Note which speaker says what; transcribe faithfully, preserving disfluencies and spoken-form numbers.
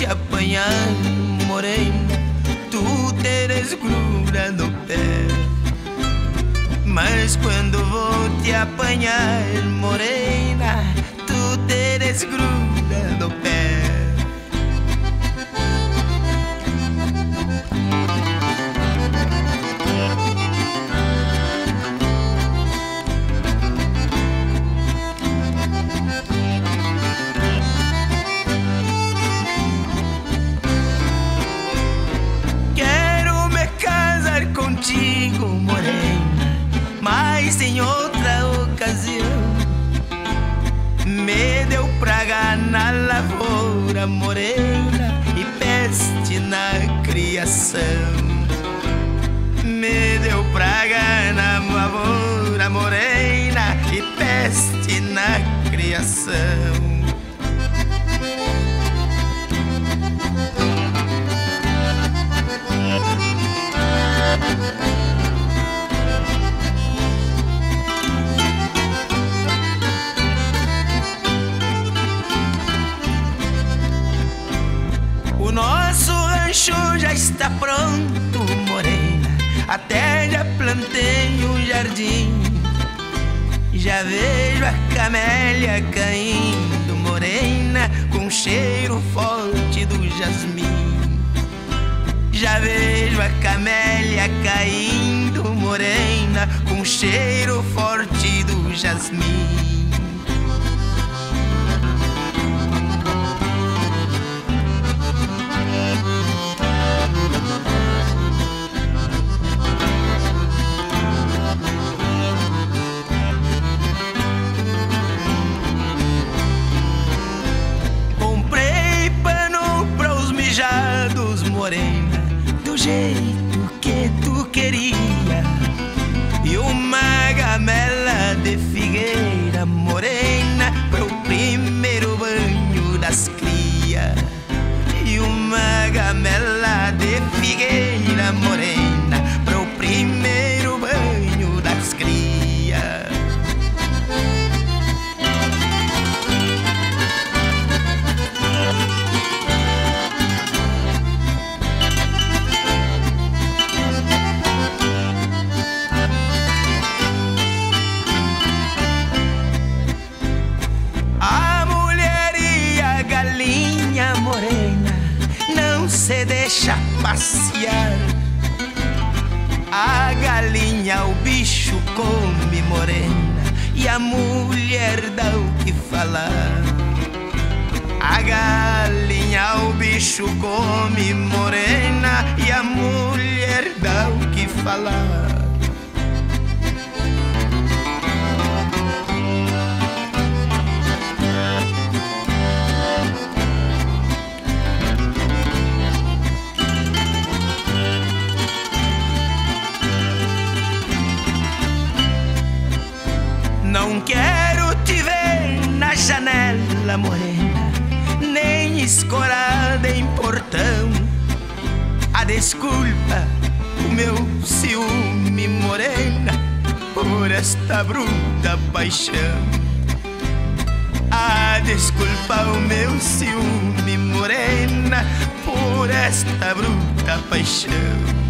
Speaker 1: te apanhar, morena, tu te desgruda no pé. Mas quando vou te apanhar, morena, tu te desgruda no pé. Contigo, morena, mas em outra ocasião me deu praga na lavoura, morena, e peste na criação. Me deu praga na lavoura, morena, e peste na criação. O nosso rancho já está pronto, morena, até já plantei um jardim. Já vejo a camélia caindo, morena, com cheiro forte do jasmim. Já vejo a camélia caindo, morena, com cheiro forte do jasmim. Comprei pano para os mijados, morena, do jeito que tu queria, e uma gamela de figueira, morena, para o primeiro banho das cria. E uma gamela de figueira, morena, para o primeiro banho das cria. Se deixa passear. A galinha o bicho come, morena, e a mulher dá o que falar. A galinha o bicho come, morena, e a mulher dá o que falar. Não quero te ver na janela, morena, nem escorada em portão. A desculpa, o meu ciúme, morena, por esta bruta paixão. A desculpa, o meu ciúme, morena, por esta bruta paixão.